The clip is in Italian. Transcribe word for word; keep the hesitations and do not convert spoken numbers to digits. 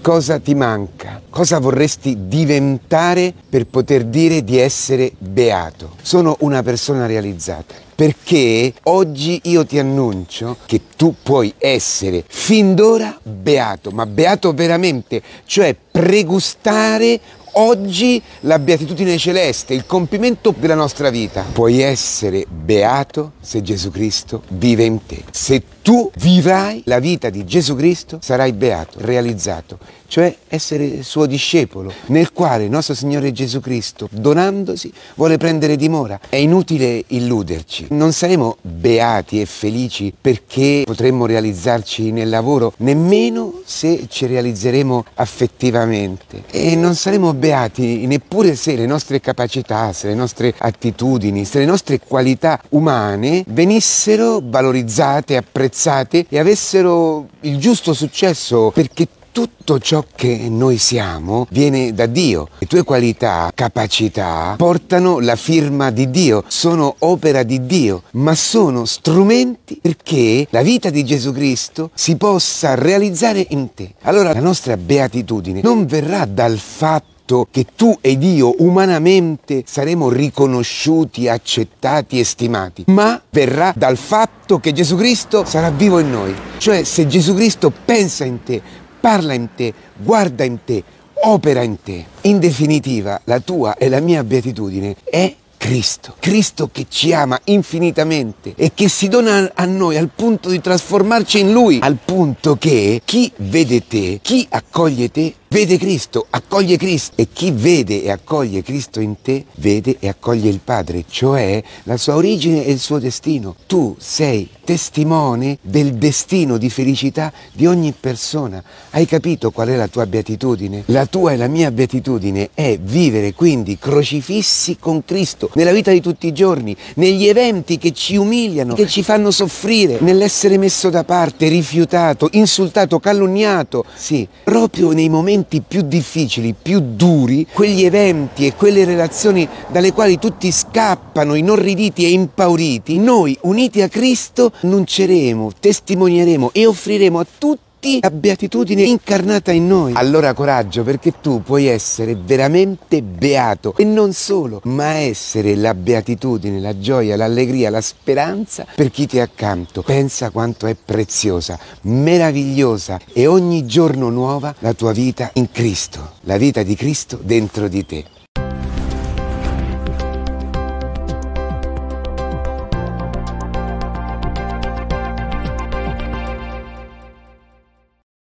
cosa ti manca? Cosa vorresti diventare per poter dire di essere beato? Sono una persona realizzata, perché oggi io ti annuncio che tu puoi essere fin d'ora beato, ma beato veramente, cioè pregustare oggi la beatitudine celeste, il compimento della nostra vita. Puoi essere beato se Gesù Cristo vive in te. Se tu vivrai la vita di Gesù Cristo, sarai beato, realizzato, cioè essere suo discepolo, nel quale il nostro Signore Gesù Cristo, donandosi, vuole prendere dimora. È inutile illuderci. Non saremo beati e felici perché potremmo realizzarci nel lavoro, nemmeno se ci realizzeremo affettivamente. E non saremo beati neppure se le nostre capacità, se le nostre attitudini, se le nostre qualità umane venissero valorizzate, apprezzate e avessero il giusto successo, perché tutto ciò che noi siamo viene da Dio. Le tue qualità, capacità portano la firma di Dio, sono opera di Dio, ma sono strumenti perché la vita di Gesù Cristo si possa realizzare in te. Allora la nostra beatitudine non verrà dal fatto che tu ed io umanamente saremo riconosciuti, accettati e stimati, ma verrà dal fatto che Gesù Cristo sarà vivo in noi. Cioè, se Gesù Cristo pensa in te, parla in te, guarda in te, opera in te. In definitiva, la tua e la mia beatitudine è Cristo. Cristo che ci ama infinitamente e che si dona a noi al punto di trasformarci in Lui, al punto che chi vede te, chi accoglie te, vede Cristo, accoglie Cristo, e chi vede e accoglie Cristo in te, vede e accoglie il Padre, cioè la sua origine e il suo destino. Tu sei testimone del destino di felicità di ogni persona. Hai capito qual è la tua beatitudine? La tua e la mia beatitudine è vivere quindi crocifissi con Cristo nella vita di tutti i giorni, negli eventi che ci umiliano, che ci fanno soffrire, nell'essere messo da parte, rifiutato, insultato, calunniato. Sì, proprio nei momenti più difficili, più duri, quegli eventi e quelle relazioni dalle quali tutti scappano, inorriditi e impauriti, noi uniti a Cristo annunceremo, testimonieremo e offriremo a tutti la beatitudine incarnata in noi. Allora coraggio, perché tu puoi essere veramente beato, e non solo, ma essere la beatitudine, la gioia, l'allegria, la speranza per chi ti è accanto. Pensa quanto è preziosa, meravigliosa e ogni giorno nuova la tua vita in Cristo, la vita di Cristo dentro di te.